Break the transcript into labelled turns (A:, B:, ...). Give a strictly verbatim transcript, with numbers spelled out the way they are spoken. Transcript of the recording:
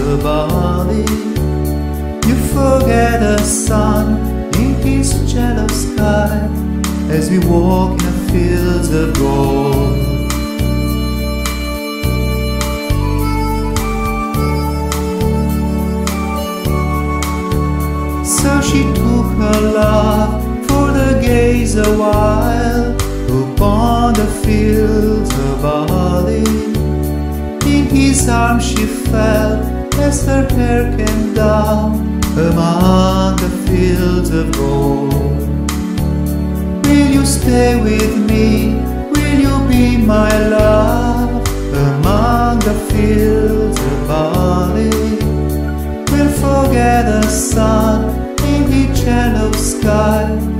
A: of barley. You forget the sun in his yellow sky as we walk in the fields of gold. So she took her love for the gaze a while upon the fields of barley. In his arms she fell as her hair came down among the fields of gold. Will you stay with me? Will you be my love among the fields of barley? We'll forget the sun in the yellow sky